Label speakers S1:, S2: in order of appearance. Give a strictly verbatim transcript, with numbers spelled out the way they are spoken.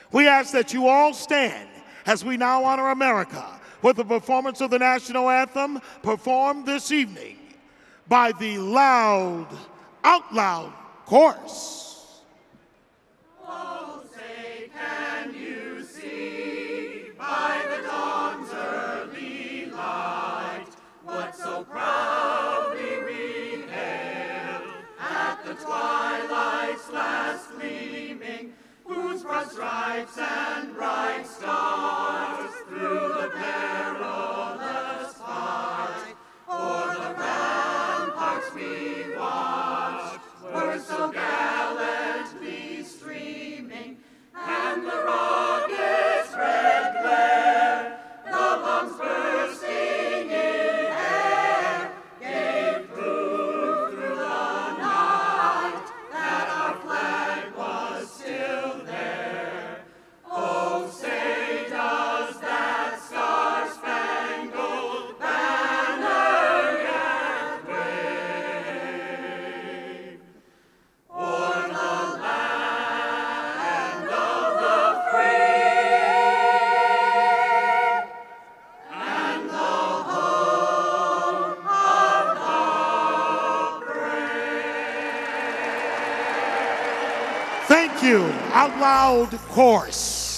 S1: We ask that you all stand as we now honor America with the performance of the national anthem performed this evening by the Loud, Out Loud Chorus.
S2: Oh, say, can you see by the dawn's early light what so proudly we hailed at the twilight's last gleaming, whose broad stripes and bright stars through the perilous fight o'er the ramparts we watched were so gallantly streaming, and the rocket's red glare, the bombs bursting in air, gave proof through the night that our flag was still there. Oh, say does that star-spangled banner yet wave o'er the land of the free and the home of the brave?
S1: Thank you, Out Loud Chorus.